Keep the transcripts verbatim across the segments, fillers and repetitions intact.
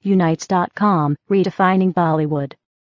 Unites dot com, redefining Bollywood.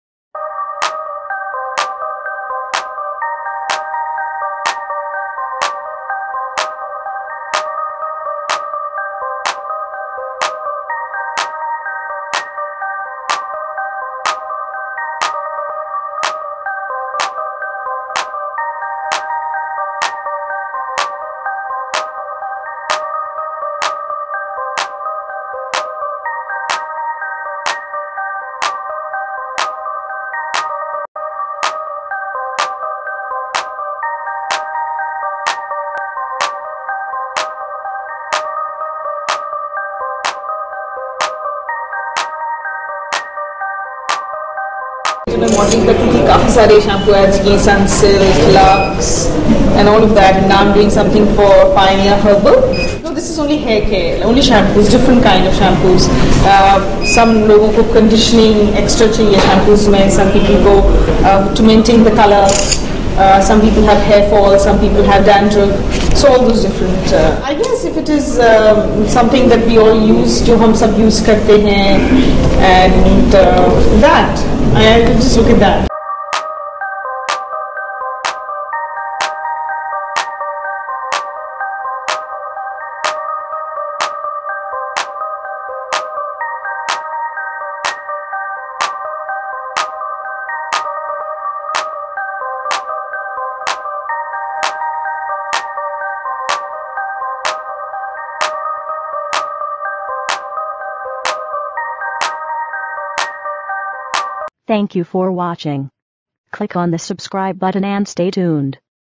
मैं modelling करती थी काफ़ी सारे शैम्पू एड्स की Sunsilk, Lux and all of that, and now I'm doing something for Pioneer Herbal. No, this is only hair care, only shampoos, different kind of shampoos. Uh, some लोगों को conditioning extra चाहिए shampoos में, some people go uh, to maintain the color. Uh, some people have hair fall, some people have dandruff, so all those different. Uh, I guess if it is um, something that we all use, जो हम सब use करते हैं, and uh, that, I just look at that. Thank you for watching. Click on the subscribe button and stay tuned.